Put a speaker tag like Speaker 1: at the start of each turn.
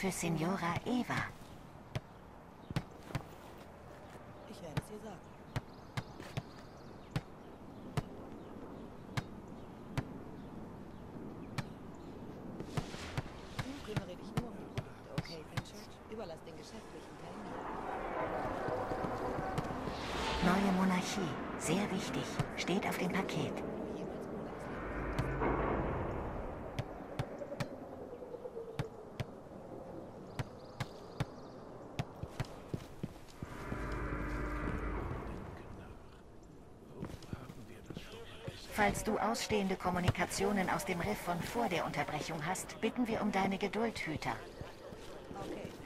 Speaker 1: für Signora Eva.
Speaker 2: Ich werde es ihr sagen. Du kümmere dich nur um die Produkte, okay, Fenchurch? Überlass den geschäftlichen Teil mir.
Speaker 1: Neue Monarchie. Sehr wichtig. Steht auf dem Paket. Falls du ausstehende Kommunikationen aus dem Riff von vor der Unterbrechung hast, bitten wir um deine Geduld, Hüter.
Speaker 2: Okay.